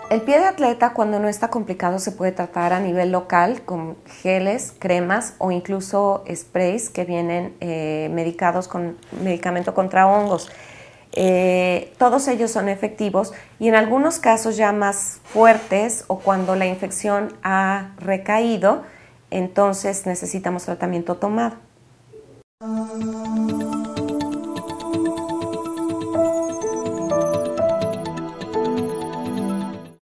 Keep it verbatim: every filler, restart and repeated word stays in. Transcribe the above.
El pie de atleta, cuando no está complicado, se puede tratar a nivel local con geles, cremas o incluso sprays que vienen eh, medicados con medicamento contra hongos. Eh, todos ellos son efectivos y en algunos casos ya más fuertes o cuando la infección ha recaído, entonces necesitamos tratamiento tomado.